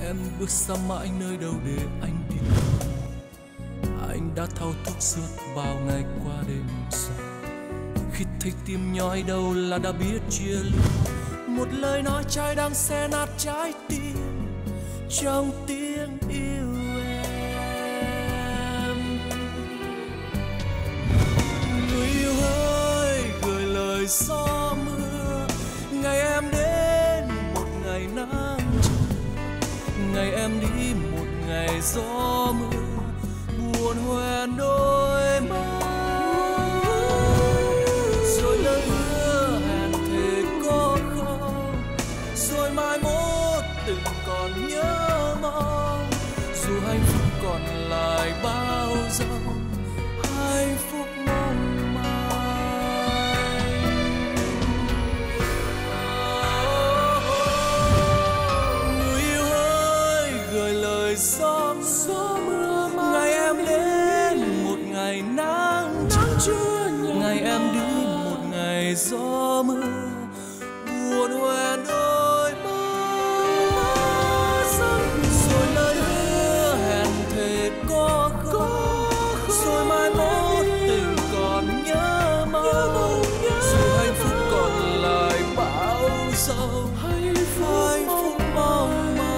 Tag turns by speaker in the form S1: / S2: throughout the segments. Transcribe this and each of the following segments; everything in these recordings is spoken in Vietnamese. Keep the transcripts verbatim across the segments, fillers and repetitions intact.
S1: Em bước xa mãi nơi đâu để anh đi. Anh đã thao thức suốt bao ngày qua đêm dài. Khi thấy tim nhói đâu là đã biết chia ly. Một lời nói trái đang xé nát trái tim trong tiếng yêu em. Người yêu ơi, gửi lời gió mưa. Ngày em đến một ngày nắng chiều, ngày em đi một ngày gió mưa buồn hoen đôi mắt. Rồi lời hứa hẹn thề có không, rồi mai mốt từng còn nhớ mong. Dù hạnh phúc còn lại bao giờ, hạnh phúc mong manh. Người yêu ơi, gửi lời gió mưa. Ngày em đến một ngày nắng trưa, ngày em đi một ngày gió mưa buồn hoen đôi mắt. Rồi lời hứa hẹn thề có không, rồi mai mốt tình còn nhớ mong. Dù hạnh phúc còn lại bao giờ, hạnh phúc mong manh.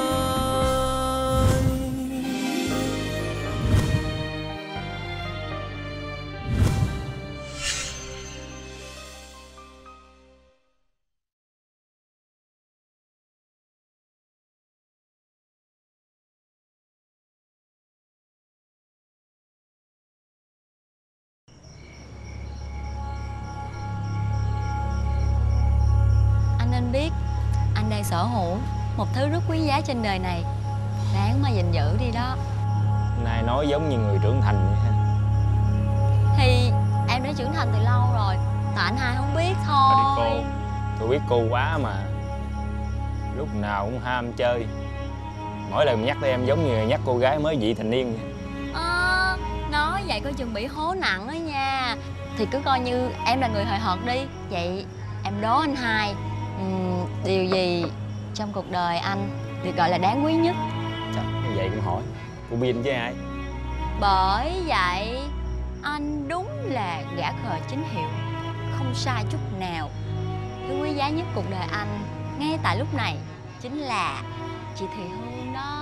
S2: Anh nên biết anh đang sở hữu một thứ rất quý giá trên đời này, đáng mà gìn giữ đi đó.
S3: Này nói giống như người trưởng thành vậy ha.
S2: Thì em đã trưởng thành từ lâu rồi, tại anh hai không biết thôi.
S3: Thôi đi cô, tôi biết cô quá mà. Lúc nào cũng ham chơi. Mỗi lần nhắc tới em giống như nhắc cô gái mới vị thành niên vậy.
S2: À, nói vậy coi chừng bị hố nặng đó nha. Thì cứ coi như em là người hời hợt đi. Vậy em đố anh hai, uhm, điều gì trong cuộc đời anh được gọi là đáng quý nhất?
S3: Trời, như vậy cũng hỏi. Cô Bin với ai?
S2: Bởi vậy anh đúng là gã khờ chính hiệu, không sai chút nào. Thứ quý giá nhất cuộc đời anh ngay tại lúc này chính là chị Thị Hương đó.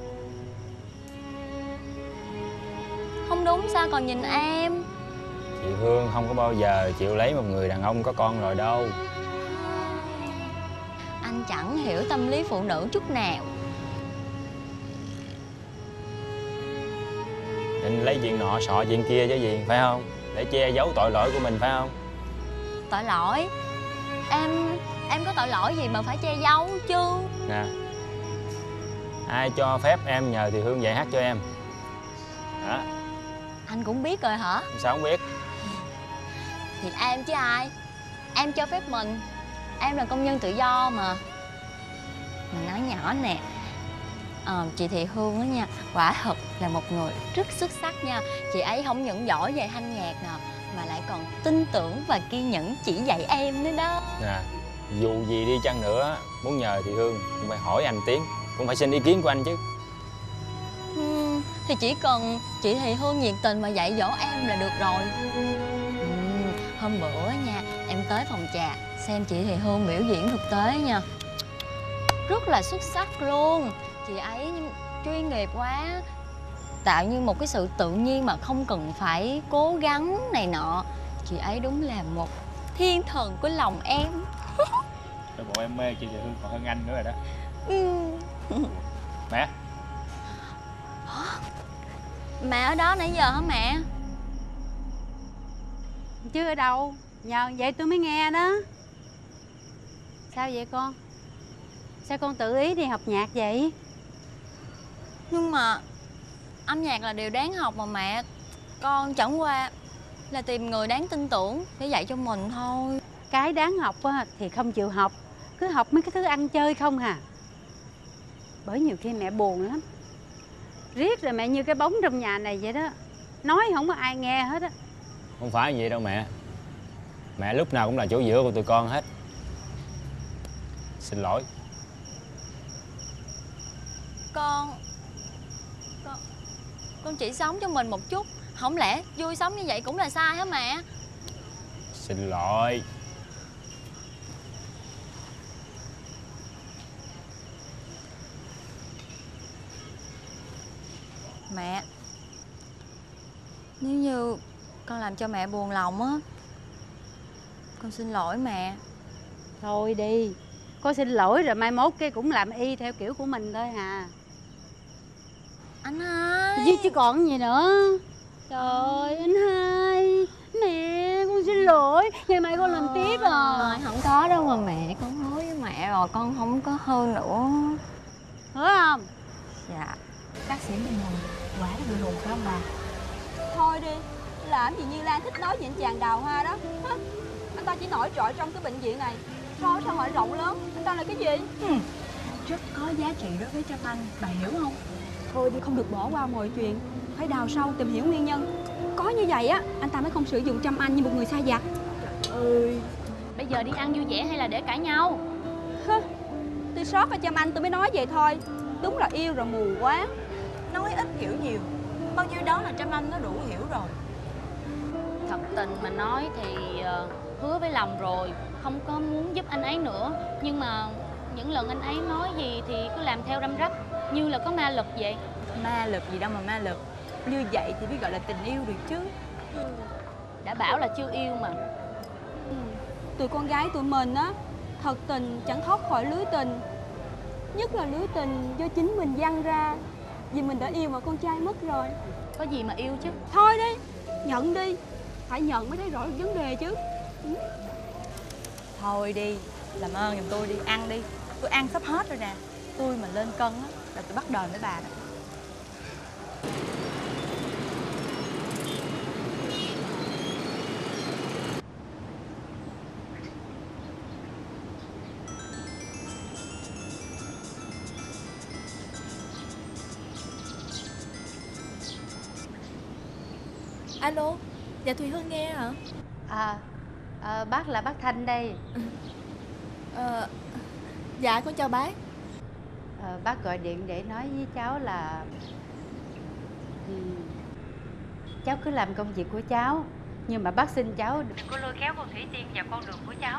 S2: Không đúng sao còn nhìn em?
S3: Chị Hương không có bao giờ chịu lấy một người đàn ông có con rồi đâu.
S2: Anh chẳng hiểu tâm lý phụ nữ chút nào.
S3: Định lấy chuyện nọ sọ chuyện kia chứ gì, phải không? Để che giấu tội lỗi của mình, phải không?
S2: Tội lỗi? Em... em có tội lỗi gì mà phải che giấu chứ?
S3: Nè, ai cho phép em nhờ Thị Hương dạy hát cho em? Hả?
S2: Anh cũng biết rồi hả?
S3: Sao không biết?
S2: Thì em chứ ai. Em cho phép mình. Em là công nhân tự do mà. Mình nói nhỏ nè, à, chị Thị Hương đó nha, quả thật là một người rất xuất sắc nha. Chị ấy không những giỏi về thanh nhạc nè, mà lại còn tin tưởng và kiên nhẫn chỉ dạy em nữa đó.
S3: Nè, dù gì đi chăng nữa, muốn nhờ Thị Hương cũng phải hỏi anh tiếng, cũng phải xin ý kiến của anh chứ.
S2: Ừ, thì chỉ cần chị Thị Hương nhiệt tình mà dạy dỗ em là được rồi. Ừ, hôm bữa nha, em tới phòng trà xem chị Thị Hương biểu diễn thực tế nha, rất là xuất sắc luôn. Chị ấy chuyên nghiệp quá, tạo như một cái sự tự nhiên mà không cần phải cố gắng này nọ. Chị ấy đúng là một thiên thần của lòng em.
S3: Rồi bộ em mê chị Thị Hương còn hơn anh nữa rồi đó.
S2: Ừ.
S3: Mẹ.
S2: Mẹ ở đó nãy giờ hả mẹ?
S4: Chứ ở đâu, nhờ vậy tôi mới nghe đó. Sao vậy con? Sao con tự ý đi học nhạc vậy?
S2: Nhưng mà âm nhạc là điều đáng học mà mẹ. Con chẳng qua là tìm người đáng tin tưởng để dạy cho mình thôi.
S4: Cái đáng học á, thì không chịu học, cứ học mấy cái thứ ăn chơi không hà. Bởi nhiều khi mẹ buồn lắm. Riết rồi mẹ như cái bóng trong nhà này vậy đó, nói không có ai nghe hết á.
S3: Không phải vậy đâu mẹ. Mẹ lúc nào cũng là chỗ dựa của tụi con hết. Xin lỗi.
S2: Con Con Con chỉ sống cho mình một chút. Không lẽ vui sống như vậy cũng là sai hả mẹ?
S3: Xin lỗi.
S2: Mẹ, nếu như con làm cho mẹ buồn lòng á, con xin lỗi mẹ.
S4: Thôi đi, con xin lỗi rồi mai mốt cái cũng làm y theo kiểu của mình thôi hà.
S2: Anh hai.
S4: Chứ, chứ còn gì nữa. Trời anh hai. Mẹ con xin lỗi. Ngày mai con làm tiếp à.
S2: Rồi, không có đâu mà mẹ. Con hứa với mẹ rồi, con không có hư nữa.
S4: Hứa không?
S2: Dạ.
S5: Bác sĩ mình hồn, quả là bị hồn phải không bà?
S6: Thôi đi, làm gì Như Lan thích nói về anh chàng Đào Hoa đó. Hả? Anh ta chỉ nổi trội trong cái bệnh viện này. Coi xã hội rộng lớn, anh ta là cái gì?
S5: Ừ. Rất có giá trị đối với Trâm Anh, bà hiểu không?
S6: Thôi đi, không được bỏ qua mọi chuyện. Phải đào sâu tìm hiểu nguyên nhân. Có như vậy á, anh ta mới không sử dụng Trâm Anh như một người sai vặt.
S5: Ơi,
S2: Bây giờ đi ăn vui vẻ hay là để cãi nhau?
S6: Hơ, tôi sót ở Trâm Anh tôi mới nói vậy thôi. Đúng là yêu rồi mù quá.
S5: nói ít hiểu nhiều. Bao nhiêu đó là Trâm Anh nó đủ hiểu rồi.
S2: Thật tình mà nói thì uh, hứa với lòng rồi, không có muốn giúp anh ấy nữa. Nhưng mà những lần anh ấy nói gì thì cứ làm theo răm rắp, như là có ma lực vậy.
S5: Ma lực gì đâu mà ma lực. Như vậy thì mới gọi là tình yêu được chứ.
S2: Đã bảo là chưa yêu mà.
S6: Ừ. Tụi con gái tụi mình á, thật tình chẳng thoát khỏi lưới tình. Nhất là lưới tình do chính mình giăng ra. Vì mình đã yêu mà con trai mất rồi.
S2: Có gì mà yêu chứ.
S6: Thôi đi, nhận đi. Phải nhận mới thấy rõ được vấn đề chứ. Ừ.
S5: Thôi đi, làm ơn giùm tôi đi, ăn đi. Tôi ăn sắp hết rồi nè. Tôi mà lên cân á là tôi bắt đền với bà đó.
S7: Alo, dạ Thùy Hương nghe hả?
S4: À, à bác là bác Thanh đây.
S7: Ờ, dạ con chào bác.
S4: À, bác gọi điện để nói với cháu là ừ, cháu cứ làm công việc của cháu, nhưng mà bác xin cháu đừng có lôi kéo con Thủy Tiên vào con đường của cháu.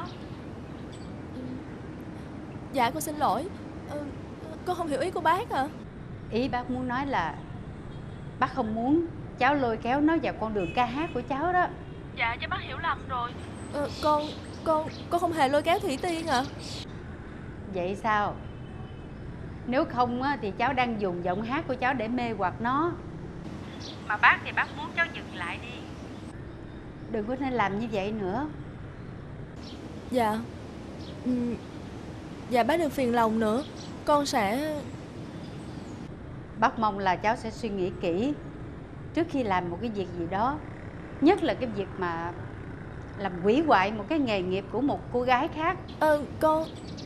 S7: Dạ con xin lỗi. ờ, Con không hiểu ý của bác hả?
S4: Ý bác muốn nói là bác không muốn cháu lôi kéo nó vào con đường ca hát của cháu đó.
S7: Dạ cho bác hiểu lầm rồi. ờ, Con, con, con không hề lôi kéo Thủy Tiên hả?
S4: Vậy sao? Nếu không á, thì cháu đang dùng giọng hát của cháu để mê hoặc nó. Mà bác thì bác muốn cháu dừng lại đi. Đừng có nên làm như vậy nữa.
S7: Dạ. ừ, Dạ bác đừng phiền lòng nữa. Con sẽ...
S4: Bác mong là cháu sẽ suy nghĩ kỹ trước khi làm một cái việc gì đó. Nhất là cái việc mà làm hủy hoại một cái nghề nghiệp của một cô gái khác.
S7: Ờ, con...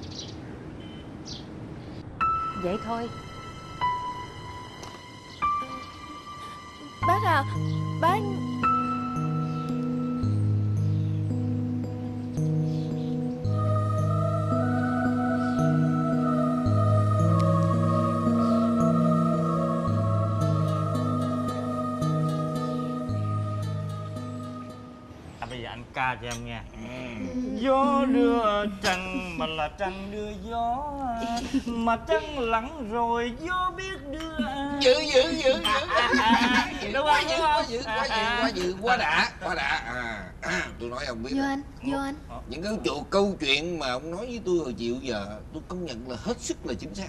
S4: Vậy thôi.
S7: Bác à, bác...
S8: À, bây giờ anh ca cho em nghe. Gió đưa trăng mà là trăng đưa gió, mà trăng lặng rồi gió biết đưa.
S9: Dự dự dự dự
S8: Đúng
S9: quá
S8: không?
S9: dự quá dự quá dự quá dự quá đã quá đã. À, à, tôi nói ông biết
S5: Vô
S9: rồi.
S5: anh, vô anh.
S9: Những cái chỗ câu chuyện mà ông nói với tôi hồi chiều giờ tôi công nhận là hết sức là chính xác.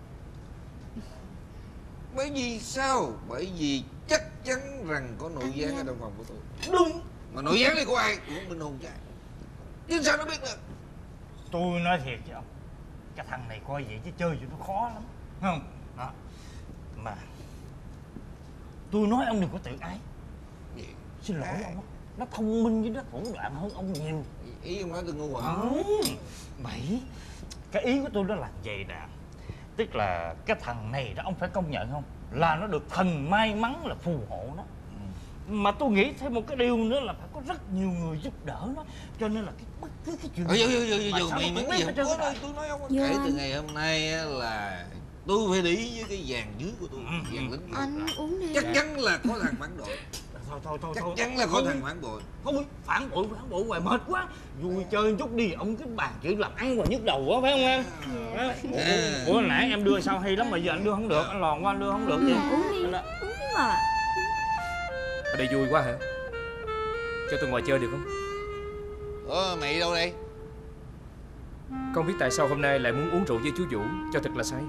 S9: Bởi vì sao? Bởi vì chắc chắn rằng có nội gián ở trong phòng của tôi. Đúng. Mà nội gián này của ai? Của Minh Hùng trai. Nhưng sao nó biết được?
S8: Tôi nói thiệt chứ ông, cái thằng này coi vậy chứ chơi cho nó khó lắm, phải không? Đó. Mà tôi nói ông đừng có tự ái.
S9: Gì?
S8: Xin lỗi
S9: À.
S8: ông, nó thông minh với nó thủ đoạn hơn ông nhiều.
S9: Ý ông nói tôi ngu hả?
S8: Ừ. Bảy, cái ý của tôi đó là vậy nè. Tức là cái thằng này đó ông phải công nhận không, là nó được thần may mắn là phù hộ nó. Mà tôi nghĩ thêm một cái điều nữa là phải có rất nhiều người giúp đỡ nó. Cho nên là cái bất cứ cái chuyện
S9: Ờ, dù dù dù
S8: mà
S9: dù
S8: sao
S9: mày
S8: nó
S9: mắn
S8: cũng
S9: gì
S8: biết
S9: không
S8: hết
S9: có
S8: trơn
S9: đâu. Tôi nói ông
S5: Vô
S9: kể
S5: anh.
S9: từ ngày hôm nay á là tôi phải để ý với cái dàn dưới của tôi, dàn lính.
S7: Anh uống đi.
S9: Chắc chắn là có thằng phản bội.
S8: Thôi thôi thôi
S9: Chắc
S8: thôi.
S9: chắn là có thằng phản bội.
S8: Thôi phản bội phản bội hoài mệt quá. Vui chơi chút đi, ông cái bàn chỉ làm ăn và nhức đầu quá phải không em? À. Ủa, ủa nãy em đưa sao hay lắm mà giờ anh đưa không được, anh lòn qua anh đưa không được vậy?
S7: Uống đi,
S8: Anh...
S7: uống mà.
S1: Ở đây vui quá hả? Cho tôi ngồi chơi được không?
S9: Ơ mày đâu đây?
S1: Không biết tại sao hôm nay lại muốn uống rượu với chú Vũ cho thật là say.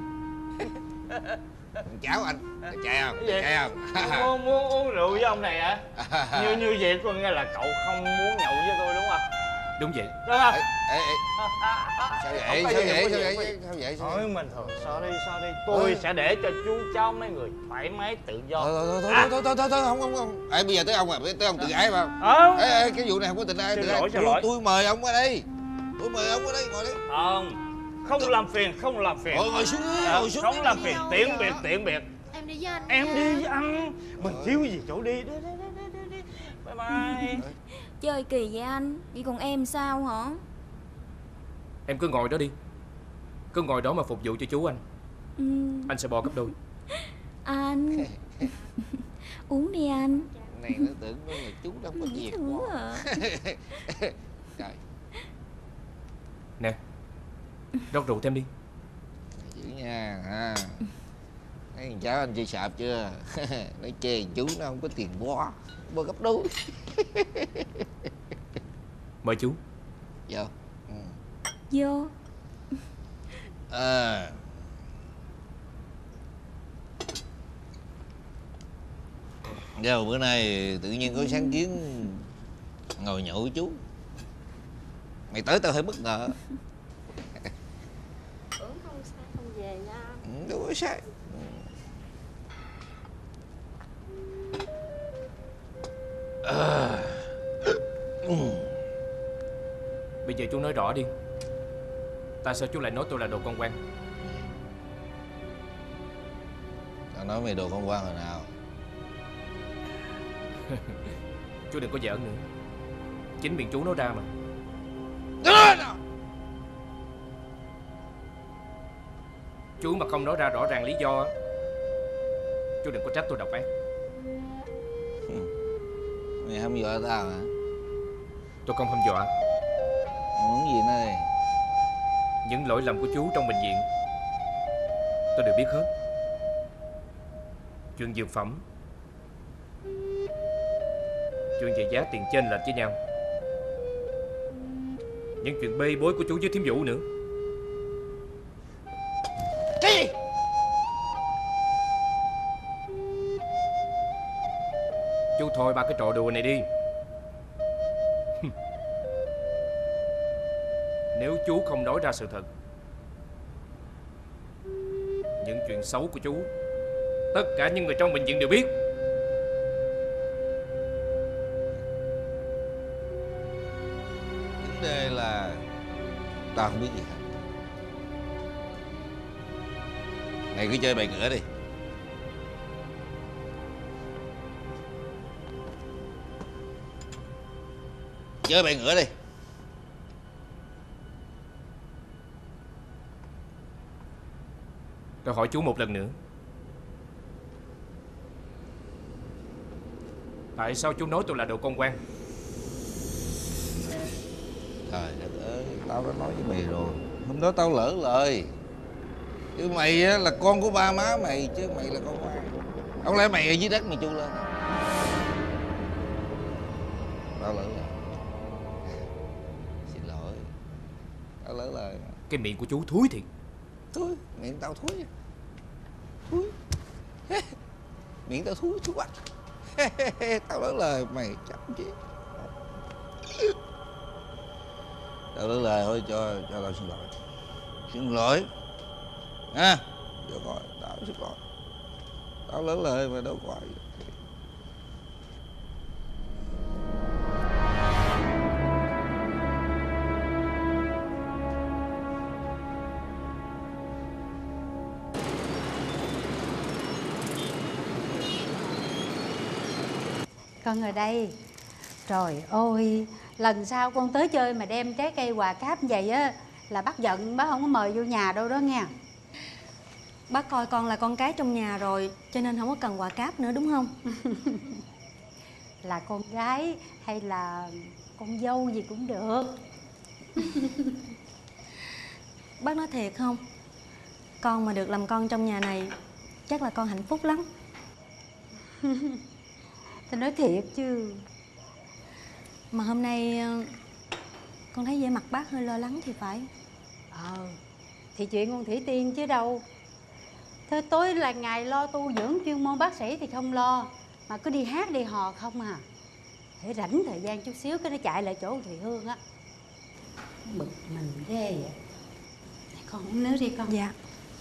S9: Cháu anh, chạy không? Chạy không?
S8: muốn, muốn uống rượu với ông này hả? Như như vậy có nghĩa là cậu không muốn nhậu với tôi đúng không?
S1: Đúng vậy.
S8: Đúng không?
S9: Ê, ê, ê. Sao vậy? Sao vậy? Sao vậy? Sao vậy?
S8: Thôi mình thôi, sorry sorry. Tôi sẽ để cho chú cháu mấy người thoải mái tự do.
S9: Thôi thôi thôi thôi thôi thôi thôi không không không. Ê bây giờ tới ông à, tới ông tự ái phải không?
S8: Ờ.
S9: Ê ê cái vụ này không có tình ai.
S8: Xin lỗi, xin lỗi.
S9: Tôi mời ông qua đây. Tôi mời ông qua đây, ngồi đi.
S8: Không, không làm phiền, không làm phiền.
S9: Ngồi ngồi xuống đi, ngồi xuống.
S8: Không làm phiền, tiễn biệt, tiễn biệt.
S7: Em đi với anh.
S8: Em đi với anh. Mình thiếu gì chỗ đi. Đi đi đi đi đi. Bye bye.
S7: Chơi kỳ vậy anh. Vậy còn em sao hả?
S1: Em cứ ngồi đó đi. Cứ ngồi đó mà phục vụ cho chú anh.
S7: Ừ.
S1: Anh sẽ bo gấp đôi.
S7: Anh uống đi anh.
S9: Này nó tưởng nó là chú đâu có việc.
S7: Thử à.
S9: Trời.
S1: Nè, rót rượu thêm đi.
S9: Dữ nha ha. Thấy thằng cháu anh chơi sạp chưa? Nói chê chú nó không có tiền bo, bo gấp đôi.
S1: Mời chú.
S9: Vô. Ừ.
S7: Vô.
S9: À. Vô bữa nay tự nhiên có sáng kiến ngồi nhậu với chú. Mày tới tao hơi bất ngờ.
S6: Tưởng không sai không về nha.
S9: Ừ, đâu có sai. À. Ừ.
S1: Bây giờ chú nói rõ đi. Tại sao chú lại nói tôi là đồ con quan?
S9: Tao nói mày đồ con quan hồi nào?
S1: Chú đừng có giỡn nữa. Chính miệng chú nói ra mà. Chú mà không nói ra rõ ràng lý do, chú đừng có trách tôi độc ác.
S9: Mày hăm dọa tao hả?
S1: Tôi không hăm dọa.
S9: Mày muốn gì nữa đây?
S1: Những lỗi lầm của chú trong bệnh viện tôi đều biết hết. Chuyện dược phẩm, chuyện về giá tiền chênh lệch với nhau, những chuyện bê bối của chú với thím Vũ nữa.
S9: Cái gì?
S1: Chú thôi ba cái trò đùa này đi. Nếu chú không nói ra sự thật, những chuyện xấu của chú tất cả những người trong bệnh viện đều biết.
S9: Vấn đề là tao không biết gì hết. Mày cứ chơi bài ngửa đi. Chơi bài ngửa đi.
S1: Tôi hỏi chú một lần nữa. Tại sao chú nói tôi là đồ con quan?
S9: Trời đất ơi, tao đã nói với mày rồi. Hôm đó tao lỡ lời. Chứ mày á là con của ba má mày, chứ mày là con quan. Không lẽ mày ở dưới đất mày chui lên? Tao lỡ lời. Xin lỗi. Tao lỡ lời.
S1: Cái miệng của chú thúi thiệt.
S9: Thúi, miệng tao thúi. Thúi. Miệng tao thúi, thúi quá. Tao lỡ lời mày chắc chứ. Tao lỡ lời thôi, cho cho tao xin lỗi. Xin lỗi. Ha, cho coi, tao xin lỗi. Tao lỡ lời mà đâu có ai.
S4: Con ở đây. Trời ơi, lần sau con tới chơi mà đem trái cây quà cáp vậy á là bác giận, bác không có mời vô nhà đâu đó nghe.
S2: Bác coi con là con cái trong nhà rồi, cho nên không có cần quà cáp nữa đúng không?
S4: Là con gái hay là con dâu gì cũng được.
S2: Bác nói thiệt không? Con mà được làm con trong nhà này chắc là con hạnh phúc lắm.
S4: Tôi nói thiệt chứ.
S2: Mà hôm nay con thấy vẻ mặt bác hơi lo lắng thì phải.
S4: Ờ thì chuyện con Thủy Tiên chứ đâu. Thế tối là ngày lo tu dưỡng chuyên môn bác sĩ thì không lo, mà cứ đi hát đi hò không à. Để rảnh thời gian chút xíu cái nó chạy lại chỗ Thùy Hương á. Bực mình ghê vậy. Con uống nước đi con.
S2: Dạ.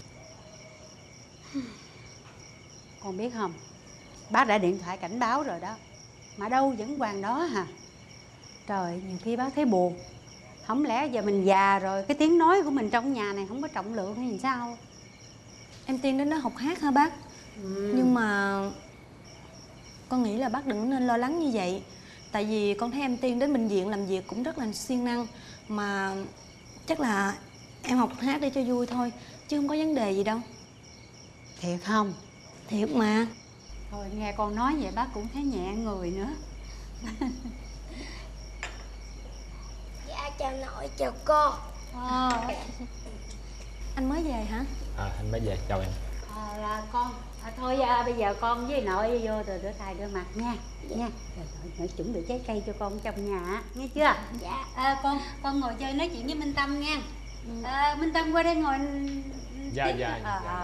S4: Con biết không, bác đã điện thoại cảnh báo rồi đó, mà đâu vẫn hoàng đó hả? Trời, nhiều khi bác thấy buồn. Không lẽ giờ mình già rồi cái tiếng nói của mình trong nhà này không có trọng lượng hay sao?
S2: Em Tiên đến đó học hát hả bác? Ừ. Nhưng mà con nghĩ là bác đừng nên lo lắng như vậy. Tại vì con thấy em Tiên đến bệnh viện làm việc cũng rất là siêng năng. Mà chắc là em học hát để cho vui thôi, chứ không có vấn đề gì đâu.
S4: Thiệt không?
S2: Thiệt mà.
S4: Thôi nghe con nói vậy bác cũng thấy nhẹ người nữa.
S10: Dạ chào nội, chào cô.
S4: À,
S2: anh mới về hả?
S3: À, anh mới về, chào em.
S4: À, là con. À, thôi à, bây giờ con với nội vô rồi rửa tay rửa mặt nha. Dạ. Nha. Rồi nội, nội chuẩn bị trái cây cho con trong nhà, nghe chưa?
S10: Dạ.
S4: À, con con ngồi chơi nói chuyện với Minh Tâm nha. À, Minh Tâm qua đây ngồi.
S3: Dạ dạ.
S4: À,
S3: dạ.
S4: à.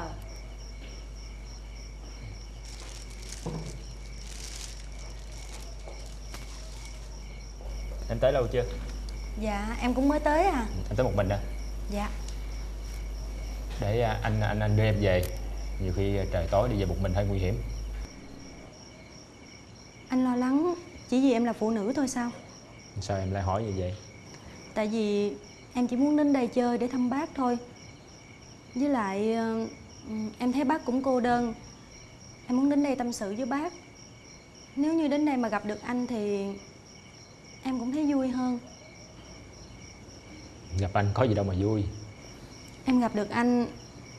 S3: Em tới lâu chưa?
S2: Dạ em cũng mới tới à.
S3: Anh tới một mình à?
S2: Dạ.
S3: Để anh anh anh đưa em về. Nhiều khi trời tối đi về một mình hơi nguy hiểm.
S2: Anh lo lắng chỉ vì em là phụ nữ thôi sao?
S3: Sao em lại hỏi như vậy?
S2: Tại vì em chỉ muốn đến đây chơi để thăm bác thôi. Với lại em thấy bác cũng cô đơn. Em muốn đến đây tâm sự với bác. Nếu như đến đây mà gặp được anh thì em cũng thấy vui hơn.
S3: Gặp anh có gì đâu mà vui.
S2: Em gặp được anh,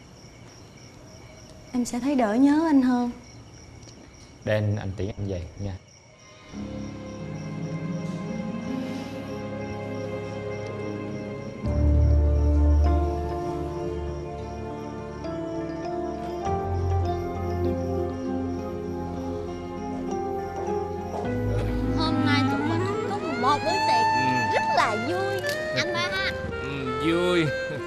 S2: em sẽ thấy đỡ nhớ anh hơn.
S3: Để anh, anh tiễn em về nha.
S2: Hôm nay tụi mình có một bữa tiệc ừ. rất là vui. Anh ba ha.
S9: Ừ, vui.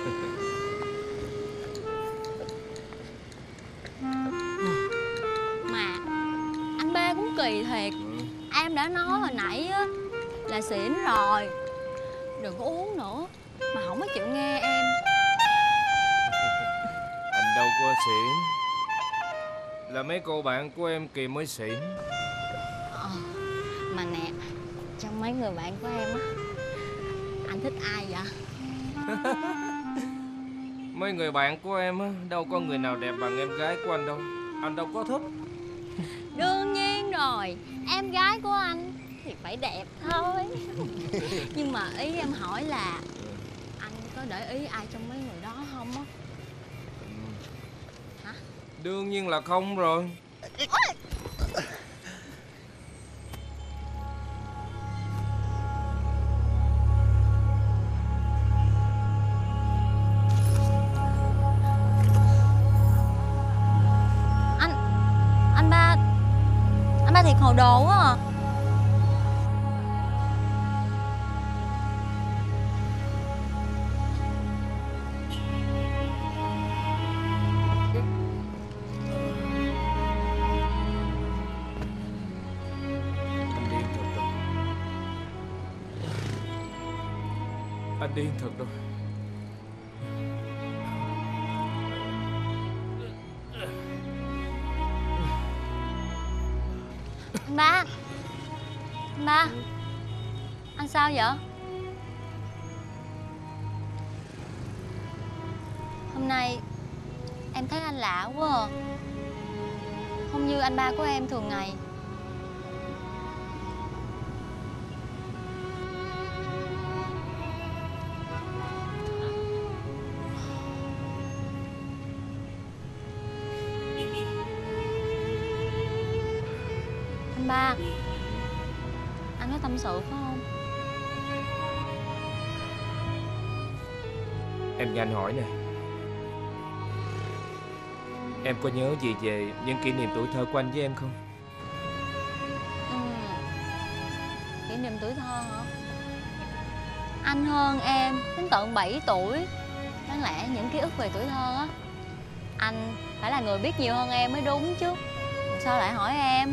S2: Mà anh ba cũng kỳ thiệt. Em đã nói hồi nãy á là xỉn rồi, đừng có uống nữa, mà không có chịu nghe em.
S11: Anh đâu có xỉn, là mấy cô bạn của em kìa mới xỉn.
S2: Ờ, mà nè, trong mấy người bạn của em á, anh thích ai vậy?
S11: Mấy người bạn của em á, đâu có người nào đẹp bằng em gái của anh đâu. Anh đâu có thích.
S2: Đương nhiên rồi, em gái của anh thì phải đẹp thôi. Nhưng mà ý em hỏi là anh có để ý ai trong mấy người đó không á? Hả?
S11: Đương nhiên là không rồi.
S2: Anh Anh ba Anh ba thiệt hồ đồ quá à.
S11: Anh điên thật rồi.
S2: Anh ba Anh ba Anh sao vậy? Hôm nay em thấy anh lạ quá à. Không như anh ba của em thường ngày. tâm sự phải không?
S11: Em nghe anh hỏi nè, em có nhớ gì về những kỷ niệm tuổi thơ của anh với em không?
S2: Ừ. Kỷ niệm tuổi thơ hả? Anh hơn em đến tận bảy tuổi. Đáng lẽ những ký ức về tuổi thơ á, anh phải là người biết nhiều hơn em mới đúng chứ. Sao lại hỏi em?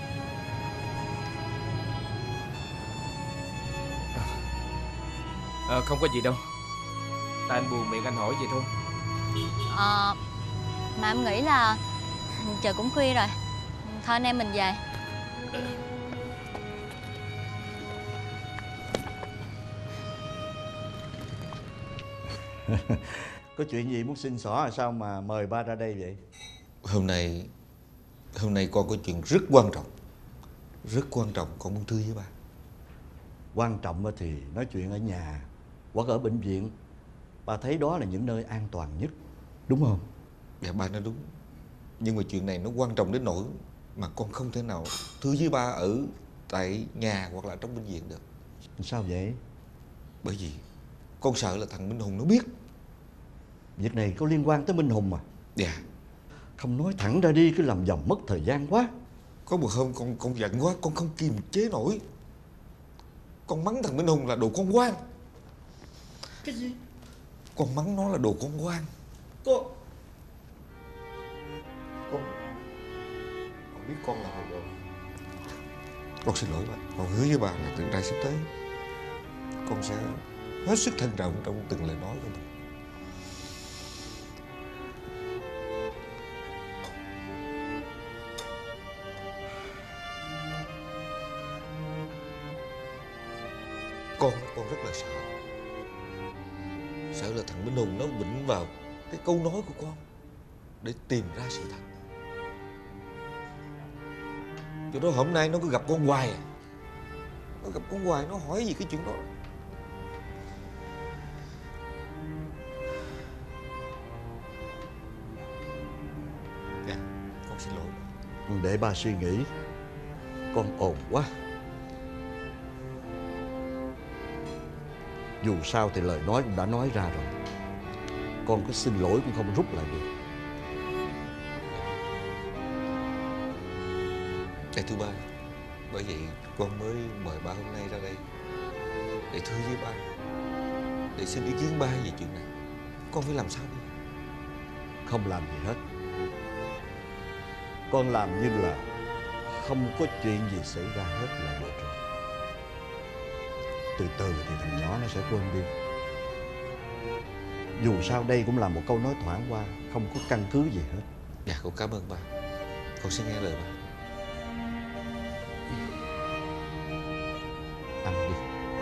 S11: À, không có gì đâu. Tại anh buồn miệng anh hỏi vậy thôi.
S2: Ờ, mà em nghĩ là trời cũng khuya rồi, thôi anh em mình về.
S12: Có chuyện gì muốn xin xỏ là sao mà mời ba ra đây vậy?
S9: Hôm nay Hôm nay con có chuyện rất quan trọng. Rất quan trọng, con muốn thưa với ba.
S12: Quan trọng thì nói chuyện ở nhà hoặc ở bệnh viện. Ba thấy đó là những nơi an toàn nhất, đúng không?
S9: Dạ ba nói đúng. Nhưng mà chuyện này nó quan trọng đến nỗi mà con không thể nào thưa với ba ở tại nhà hoặc là trong bệnh viện được.
S12: Sao vậy?
S9: Bởi vì con sợ là thằng Minh Hùng nó biết.
S12: Việc này có liên quan tới Minh Hùng à?
S9: Dạ.
S12: Không nói thẳng ra đi, cứ làm vòng mất thời gian quá.
S9: Có một hôm con con giận quá, con không kiềm chế nổi. Con mắng thằng Minh Hùng là đồ con ngoan.
S12: Cái gì?
S9: Con mắng nó là đồ con ngoan.
S12: Con
S9: Con Con biết con là đồ. Con xin lỗi ba. Con hứa với ba là từ nay sắp tới con sẽ hết sức thận trọng trong từng lời nói của mình. Con, con rất là sợ. Sợ là thằng Minh Hùng nó vịnh vào cái câu nói của con để tìm ra sự thật. Cho đó hôm nay nó cứ gặp con hoài à. Nó gặp con hoài, nó hỏi gì cái chuyện đó. Dạ, con xin lỗi.
S12: Để ba suy nghĩ. Con ồn quá. Dù sao thì lời nói cũng đã nói ra rồi. Con có xin lỗi cũng không rút lại được.
S9: Dạ thưa ba, bởi vậy con mới mời ba hôm nay ra đây để thưa với ba, để xin ý kiến ba về chuyện này. Con phải làm sao đi?
S12: Không làm gì hết. Con làm như là không có chuyện gì xảy ra hết là được rồi. Từ từ thì thằng nhỏ nó sẽ quên đi. Dù sao đây cũng là một câu nói thoảng qua, không có căn cứ gì hết.
S9: Dạ con cảm ơn ba. Con sẽ nghe lời ba.
S12: Ăn đi.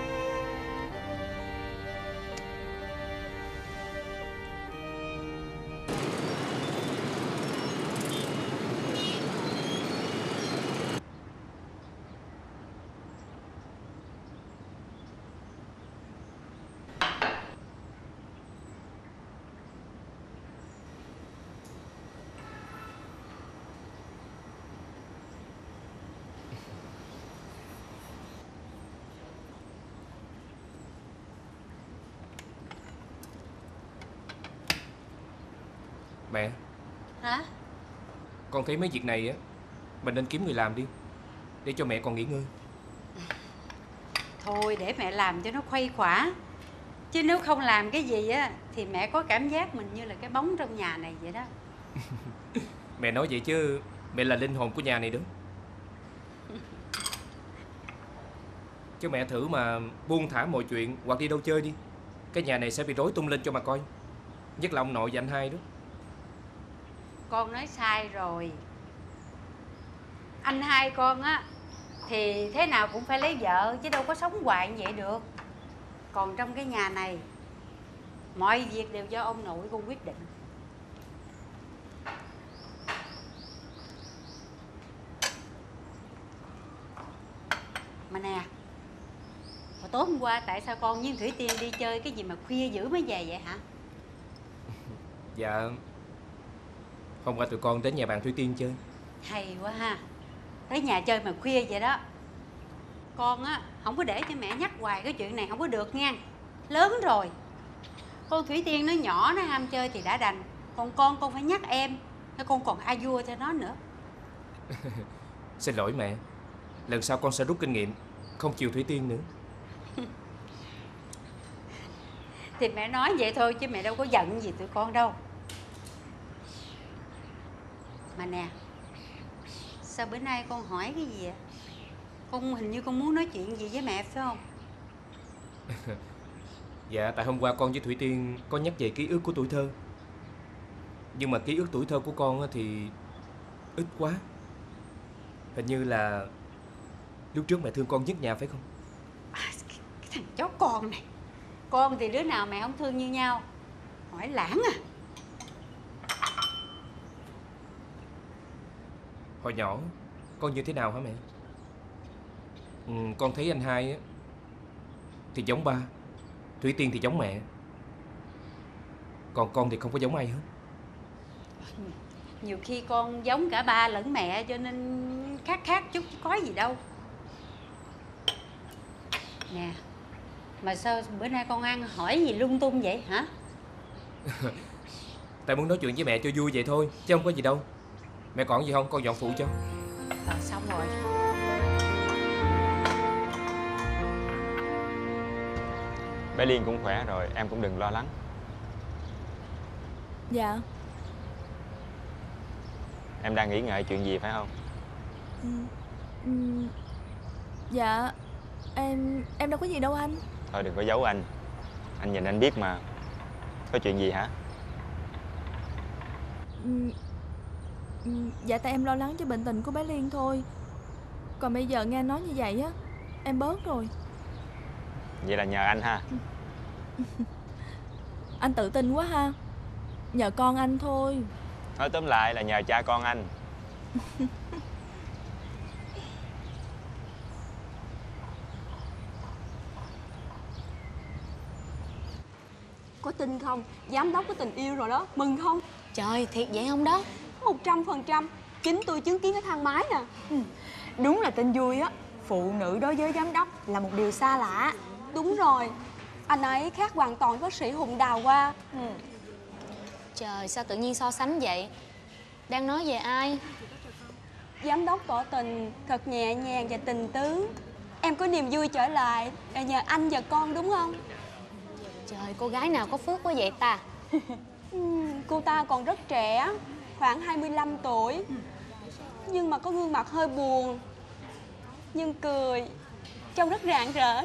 S11: Mẹ.
S4: Hả?
S11: Con thấy mấy việc này á, mình nên kiếm người làm đi, để cho mẹ còn nghỉ ngơi.
S4: Thôi để mẹ làm cho nó khuây khỏa. Chứ nếu không làm cái gì á thì mẹ có cảm giác mình như là cái bóng trong nhà này vậy đó.
S11: Mẹ nói vậy chứ mẹ là linh hồn của nhà này đó. Chứ mẹ thử mà buông thả mọi chuyện hoặc đi đâu chơi đi, cái nhà này sẽ bị rối tung lên cho mà coi. Nhất là ông nội và anh hai đó.
S4: Con nói sai rồi. Anh hai con á thì thế nào cũng phải lấy vợ, chứ đâu có sống hoài như vậy được. Còn trong cái nhà này, mọi việc đều do ông nội con quyết định. Mà nè, hồi tối hôm qua tại sao con với Thủy Tiên đi chơi cái gì mà khuya dữ mới về vậy hả?
S11: Dạ, hôm qua tụi con đến nhà bạn Thủy Tiên chơi.
S4: Hay quá ha. Tới nhà chơi mà khuya vậy đó. Con á không có để cho mẹ nhắc hoài cái chuyện này không có được nha. Lớn rồi. Con Thủy Tiên nó nhỏ, nó ham chơi thì đã đành. Còn con con phải nhắc em, con còn a vua cho nó nữa.
S11: Xin lỗi mẹ. Lần sau con sẽ rút kinh nghiệm, không chiều Thủy Tiên nữa.
S4: Thì mẹ nói vậy thôi chứ mẹ đâu có giận gì tụi con đâu. Mà nè, sao bữa nay con hỏi cái gì ạ? Con hình như con muốn nói chuyện gì với mẹ phải không?
S11: Dạ, tại hôm qua con với Thủy Tiên có nhắc về ký ức của tuổi thơ. Nhưng mà ký ức tuổi thơ của con thì ít quá. Hình như là lúc trước mẹ thương con nhất nhà phải không?
S4: À, cái, cái thằng chó con này. Con thì đứa nào mẹ không thương như nhau. Hỏi lãng à.
S11: Hồi nhỏ con như thế nào hả mẹ? Ừ, con thấy anh hai á thì giống ba, Thủy Tiên thì giống mẹ. Còn con thì không có giống ai hết.
S4: Nhiều khi con giống cả ba lẫn mẹ cho nên khác khác chút chứ có gì đâu. Nè, mà sao bữa nay con ăn hỏi gì lung tung vậy hả?
S11: Tại muốn nói chuyện với mẹ cho vui vậy thôi, chứ không có gì đâu. Mẹ còn gì không, con dọn phụ cho.
S4: Ờ, xong rồi.
S3: Bé Liên cũng khỏe rồi, em cũng đừng lo lắng.
S7: Dạ.
S3: Em đang nghĩ ngợi chuyện gì phải không?
S7: Ừ. Ừ. Dạ. Em em đâu có gì đâu anh.
S3: Thôi đừng có giấu anh. Anh nhìn anh biết mà. Có chuyện gì hả?
S7: Ừ. Ừ. Dạ tại em lo lắng cho bệnh tình của bé Liên thôi. Còn bây giờ nghe nói như vậy á, em bớt rồi.
S3: Vậy là nhờ anh ha.
S7: Anh tự tin quá ha. Nhờ con anh thôi.
S3: Nói tóm lại là nhờ cha con anh.
S6: Có tin không? Giám đốc có tình yêu rồi đó. Mừng không?
S2: Trời, thiệt vậy không đó?
S6: Một trăm phần trăm. Chính tôi chứng kiến cái thang máy nè.
S5: Ừ. Đúng là tin vui á. Phụ nữ đối với giám đốc là một điều xa lạ.
S6: Đúng rồi. Anh ấy khác hoàn toàn với bác sĩ Hùng Đào Hoa.
S2: Ừ. Trời, sao tự nhiên so sánh vậy? Đang nói về ai?
S6: Giám đốc tỏ tình thật nhẹ nhàng và tình tứ. Em có niềm vui trở lại là nhờ anh và con đúng không?
S2: Trời, cô gái nào có phước quá vậy ta?
S6: Ừ, cô ta còn rất trẻ, khoảng hai mươi lăm tuổi. Nhưng mà có gương mặt hơi buồn, nhưng cười trông rất rạng rỡ.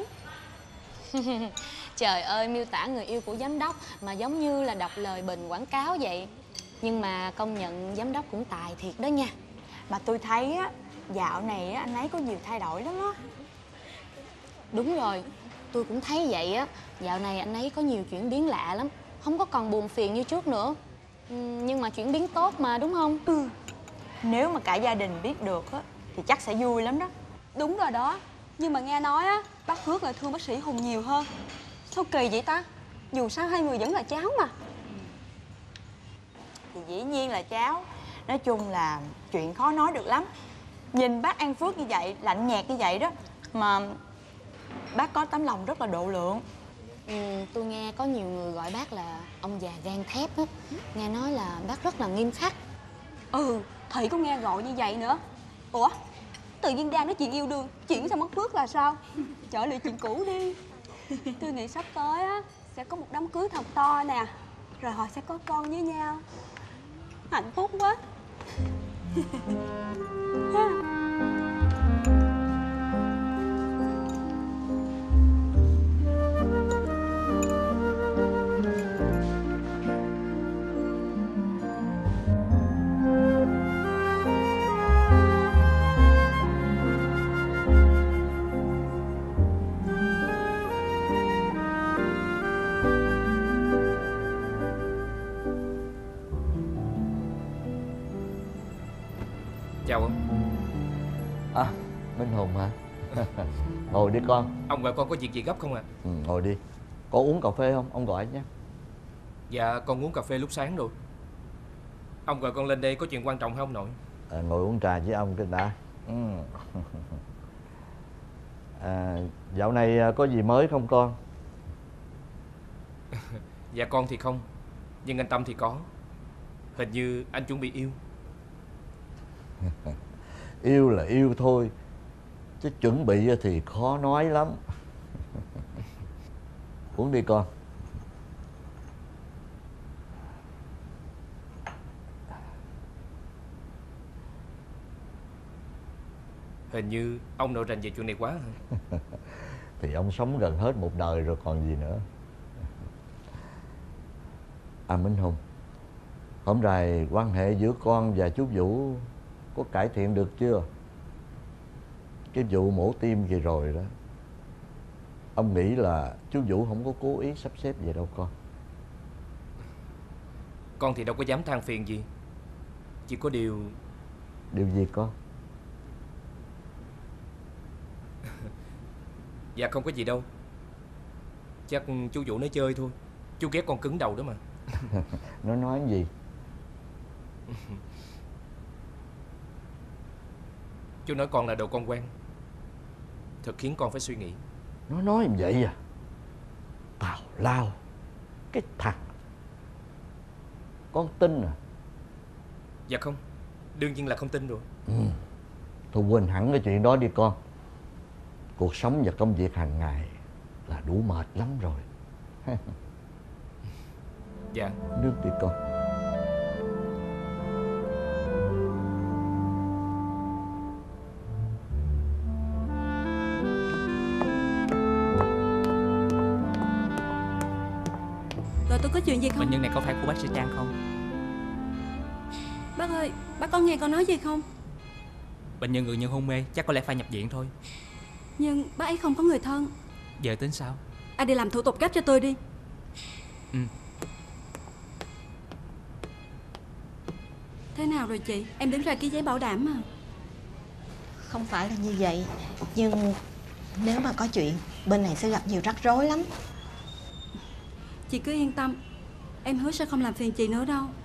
S2: Trời ơi, miêu tả người yêu của giám đốc mà giống như là đọc lời bình quảng cáo vậy. Nhưng mà công nhận giám đốc cũng tài thiệt đó nha.
S5: Mà tôi thấy á, dạo này á, anh ấy có nhiều thay đổi lắm á.
S2: Đúng rồi, tôi cũng thấy vậy á. Dạo này anh ấy có nhiều chuyển biến lạ lắm. Không có còn buồn phiền như trước nữa. Ừ, nhưng mà chuyển biến tốt mà đúng không?
S5: Ừ. Nếu mà cả gia đình biết được á thì chắc sẽ vui lắm đó.
S6: Đúng rồi đó. Nhưng mà nghe nói á, bác Phước là thương bác sĩ Hùng nhiều hơn. Sao kỳ vậy ta? Dù sao hai người vẫn là cháu mà.
S5: Thì dĩ nhiên là cháu. Nói chung là chuyện khó nói được lắm. Nhìn bác An Phước như vậy, lạnh nhạt như vậy đó, mà bác có tấm lòng rất là độ lượng.
S2: Ừ, tôi nghe có nhiều người gọi bác là ông già gan thép á. Nghe nói là bác rất là nghiêm khắc.
S6: Ừ, Thị cũng nghe gọi như vậy nữa. Ủa, tự nhiên đang nói chuyện yêu đương, chuyển sang mất Phước là sao? Trở lại chuyện cũ đi. Tôi nghĩ sắp tới á sẽ có một đám cưới thật to nè. Rồi họ sẽ có con với nhau. Hạnh phúc quá.
S11: Chào ông.
S13: À, Minh Hùng hả? Ngồi đi con.
S11: Ông gọi con có việc gì gấp không ạ? À?
S13: Ừ, ngồi đi. Có uống cà phê không? Ông gọi nhé.
S11: Dạ, con uống cà phê lúc sáng rồi. Ông gọi con lên đây có chuyện quan trọng không nội?
S13: À, ngồi uống trà với ông cái đã. Ừ. À, dạo này có gì mới không con?
S11: Dạ con thì không, nhưng anh Tâm thì có. Hình như anh chuẩn bị yêu.
S13: Yêu là yêu thôi, chứ chuẩn bị thì khó nói lắm. Uống đi con.
S11: Hình như ông nội rành về chuyện này quá hả?
S13: Thì ông sống gần hết một đời rồi còn gì nữa. À Minh Hùng, hôm nay quan hệ giữa con và chú Vũ có cải thiện được chưa? Cái vụ mổ tim vừa rồi đó, ông nghĩ là chú Vũ không có cố ý sắp xếp vậy đâu con.
S11: Con thì đâu có dám than phiền gì. Chỉ có điều...
S13: Điều gì con?
S11: Dạ không có gì đâu. Chắc chú Vũ nói chơi thôi. Chú ghét con cứng đầu đó mà.
S13: Nó nói gì?
S11: Chú nói con là đồ con quen. Thật khiến con phải suy nghĩ.
S13: Nó nói như vậy à? Tào lao. Cái thằng. Con tin à?
S11: Dạ không, đương nhiên là không tin rồi.
S13: Ừ. Thôi quên hẳn cái chuyện đó đi con. Cuộc sống và công việc hàng ngày là đủ mệt lắm rồi.
S11: Dạ.
S13: Nước đi con.
S6: Rồi tôi có chuyện gì không?
S14: Bệnh nhân này có phải của bác sĩ Trang không?
S6: Bác ơi, bác có nghe con nói gì không?
S14: Bệnh nhân người nhân hôn mê, chắc có lẽ phải nhập viện thôi.
S6: Nhưng bác ấy không có người thân.
S14: Giờ tính sao?
S6: Anh đi làm thủ tục gấp cho tôi đi.
S14: Ừ.
S6: Thế nào rồi chị? Em đứng ra ký giấy bảo đảm mà.
S5: Không phải là như vậy, nhưng nếu mà có chuyện, bên này sẽ gặp nhiều rắc rối lắm.
S6: Chị cứ yên tâm, em hứa sẽ không làm phiền chị nữa đâu.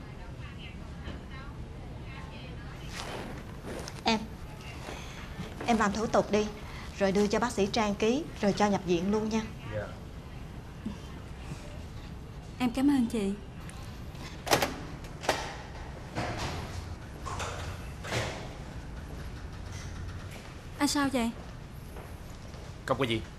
S5: Em Em làm thủ tục đi, rồi đưa cho bác sĩ Trang ký, rồi cho nhập viện luôn nha.
S11: Dạ.
S6: Em cảm ơn chị. Anh sao vậy?
S11: Không có gì.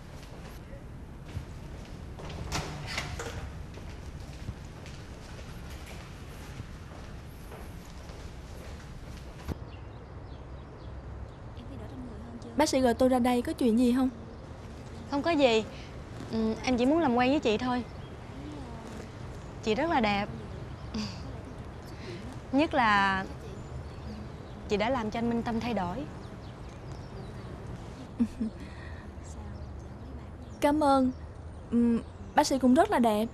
S7: Bác sĩ gọi tôi ra đây có chuyện gì không?
S2: Không có gì. ừ, Em chỉ muốn làm quen với chị thôi. Chị rất là đẹp. Nhất là chị đã làm cho anh Minh Tâm thay đổi.
S7: Cảm ơn. ừ, Bác sĩ cũng rất là đẹp.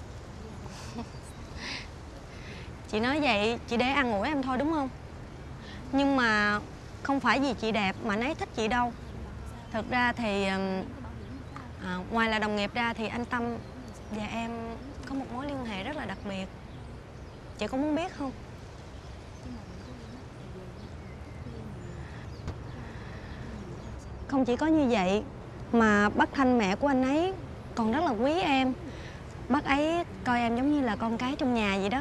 S2: Chị nói vậy chị để ăn ủi em thôi đúng không? Nhưng mà không phải vì chị đẹp mà anh ấy thích chị đâu. Thực ra thì à, ngoài là đồng nghiệp ra thì anh Tâm và em có một mối liên hệ rất là đặc biệt. Chị có muốn biết không? Không chỉ có như vậy mà bác Thanh, mẹ của anh ấy, còn rất là quý em. Bác ấy coi em giống như là con cái trong nhà vậy đó.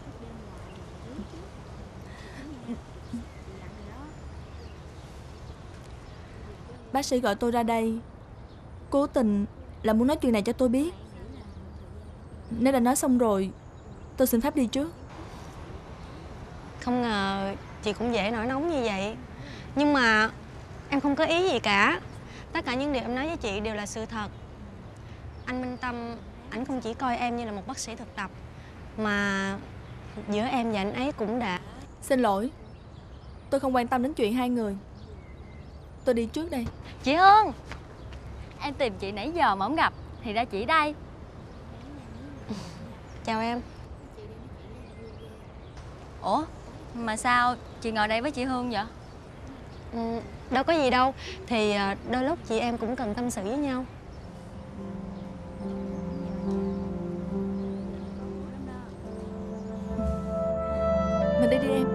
S7: Bác sĩ gọi tôi ra đây cố tình là muốn nói chuyện này cho tôi biết. Nếu đã nói xong rồi, tôi xin phép đi trước.
S2: Không ngờ chị cũng dễ nổi nóng như vậy. Nhưng mà em không có ý gì cả. Tất cả những điều em nói với chị đều là sự thật. Anh Minh Tâm, ảnh không chỉ coi em như là một bác sĩ thực tập, mà giữa em và anh ấy cũng đã...
S7: Xin lỗi, tôi không quan tâm đến chuyện hai người. Tôi đi trước đây.
S2: Chị Hương, em tìm chị nãy giờ mà không gặp. Thì ra chị đây. Chào em. Ủa, mà sao chị ngồi đây với chị Hương vậy? Ừ, đâu có gì đâu. Thì đôi lúc chị em cũng cần tâm sự với nhau.
S7: Mình đi đi em.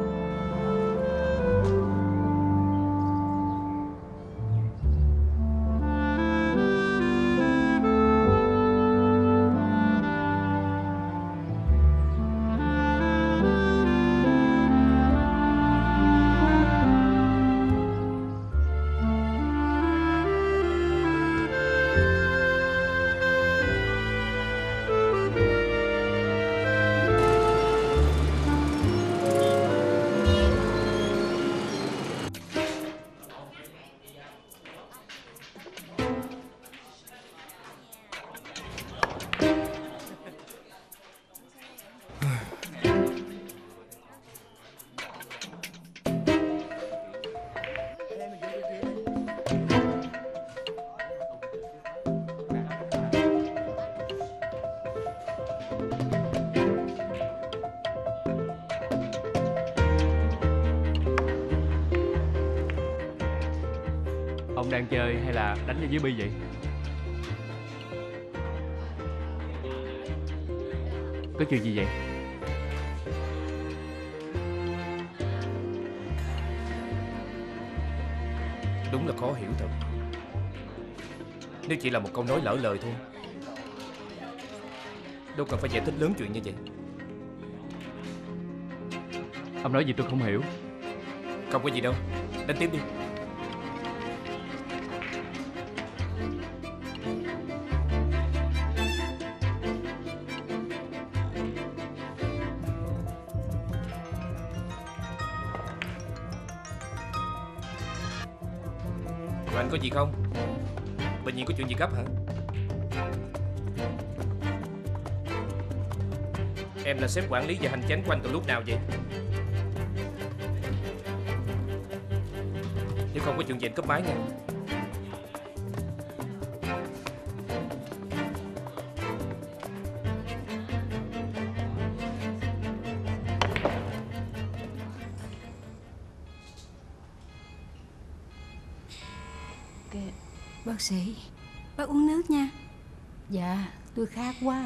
S14: đang chơi hay là đánh cho dưới bi vậy? Có chuyện gì vậy?
S11: Đúng là khó hiểu thật. Nếu chỉ là một câu nói lỡ lời thôi, đâu cần phải giải thích lớn chuyện như vậy.
S14: Ông nói gì tôi không hiểu.
S11: Không có gì đâu, đánh tiếp đi. Rồi anh có gì không? Bệnh viện có chuyện gì gấp hả? Em là sếp quản lý và hành chánh của anh từ lúc nào vậy? Nếu không có chuyện gì anh cúp máy nha.
S4: Bác sĩ, bác uống nước nha. Dạ, tôi khát quá.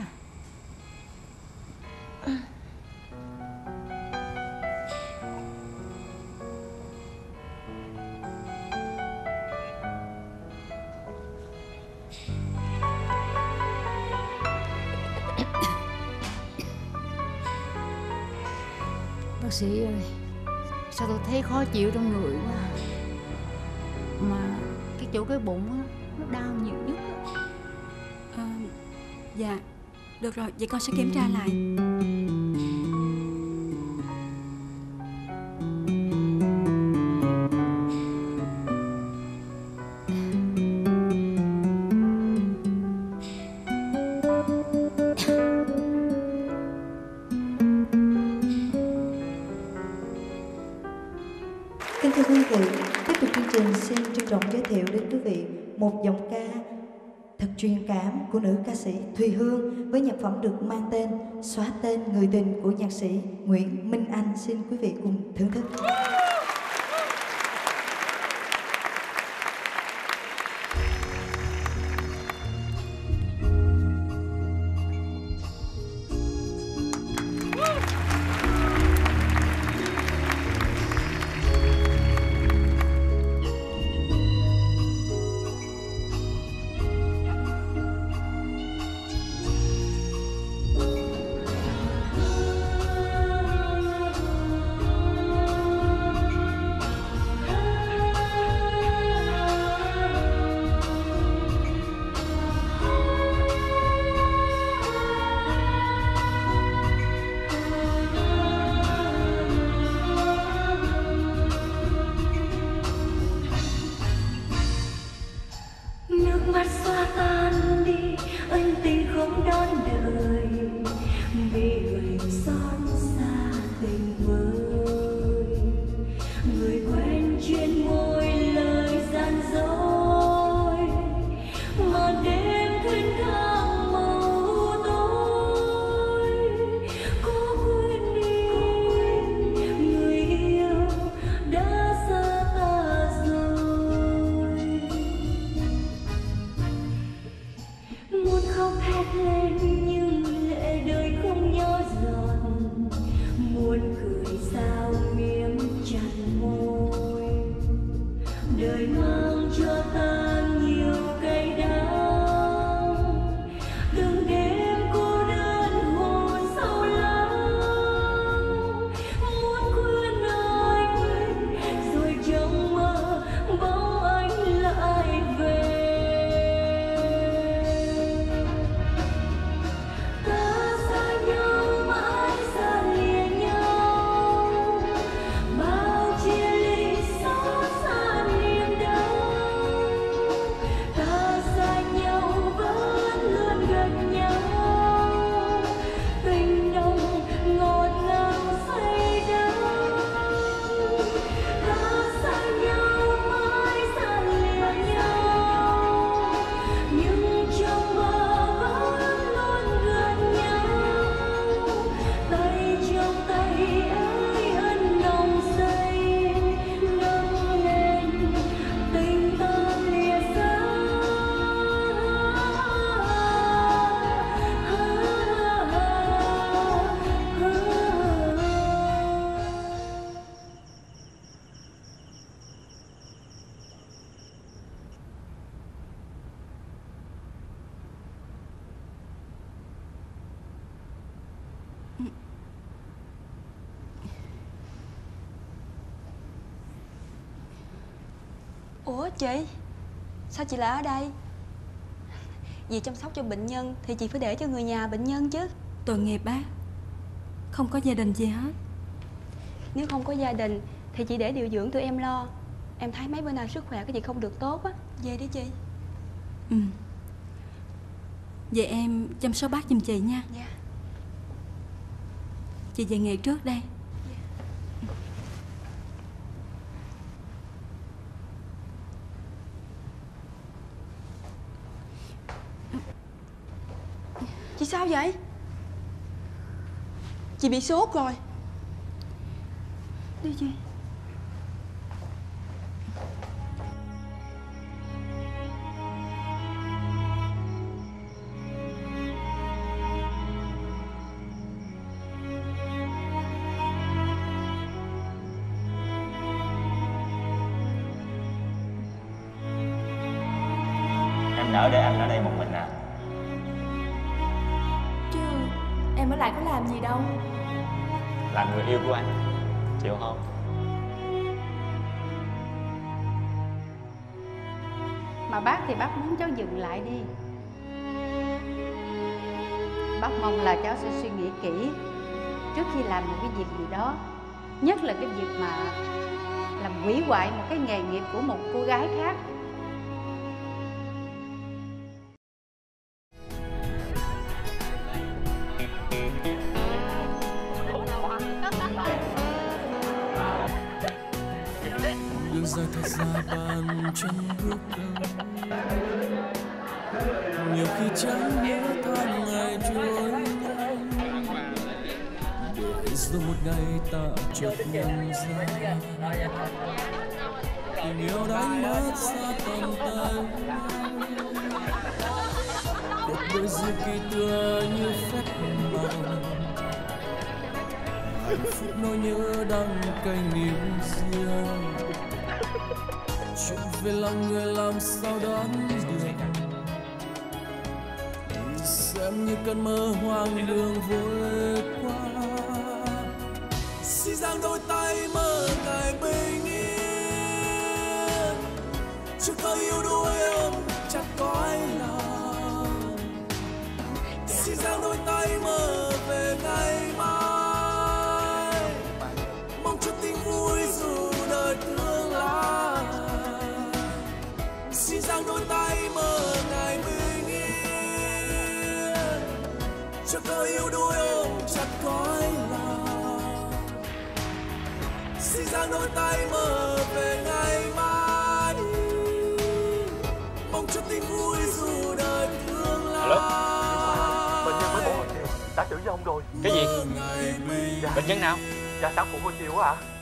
S4: Bác sĩ ơi, sao tôi thấy khó chịu trong người quá. Mà cái chỗ cái bụng á, nó đau nhiều nhất.
S6: À, dạ, được rồi, vậy con sẽ kiểm tra lại.
S15: Kính thưa quý vị, tiếp tục chương trình xin trân trọng giới thiệu đến quý vị một giọng ca thật truyền cảm của nữ ca sĩ Thùy Hương với nhạc phẩm được mang tên Xóa Tên Người Tình của nhạc sĩ Nguyễn Minh Anh. Xin quý vị cùng thưởng thức.
S6: Ủa chị, sao chị lại ở đây? Vì chăm sóc cho bệnh nhân thì chị phải để cho người nhà bệnh nhân chứ.
S16: Tội nghiệp bác, không có gia đình gì hết.
S6: Nếu không có gia đình thì chị để điều dưỡng tụi em lo. Em thấy mấy bữa nay sức khỏe của chị không được tốt á. Về đi chị.
S16: Ừ. Vậy em chăm sóc bác giùm chị nha.
S6: Dạ.
S16: Chị về nghỉ trước đây.
S6: Chị sao vậy? Chị bị sốt rồi. Đi chị.
S3: Em đỡ để anh ở đây một mình à?
S7: Chứ em ở lại có làm gì đâu.
S3: Làm người yêu của anh, chịu không?
S4: Mà bác thì bác muốn cháu dừng lại đi. Bác mong là cháu sẽ suy nghĩ kỹ trước khi làm một cái việc gì đó. Nhất là cái việc mà làm hủy hoại một cái nghề nghiệp của một cô gái khác.
S1: Đường dài thật dài bàn chân bước đầu, nhiều khi chẳng nhớ tháng ngày trôi nhanh, để rồi một ngày ta chợt nhận ra tình yêu đánh mất xa tầm tay. Cuộc đời dư kỳ tựa như phép màu, hạnh phúc nỗi nhớ đắng cay nghiêng riêng. Chuyện về lòng người làm sao đoán được, xem như cơn mơ hoang đường vội qua. Xin giang đôi tay mơ ngày bình yên, chưa có yêu đuôi ôm chặt cõi lòng. Xin giang đôi tay mơ về ngày mai, mong cho tình vui dù đời thương lá. Xin giang đôi tay mơ ngày bình yên, cho cơ yêu đuôi ôm chặt cõi lòng. Xin giang đôi tay mơ về ngày mai, mong cho tình vui dù đời thương lá.
S17: Bệnh nhân mới bổ hồi chiều đã chữa với ông rồi.
S3: Cái gì?
S17: Dạ.
S3: Bệnh nhân nào?
S17: Dạ sản phụ hồi chiều á ạ.